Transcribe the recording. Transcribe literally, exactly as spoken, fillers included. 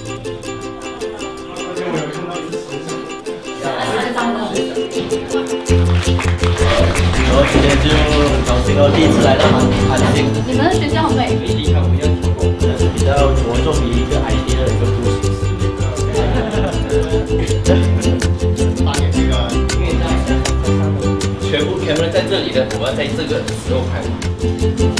然后今天就很高兴哦，第一次来到韩韩星。 你们的学校很美。 美丽看不一样，可能是比较着重于一个 idea 的一个故事。 打给这个， 全部 camera 在这里的，我要在这个时候拍。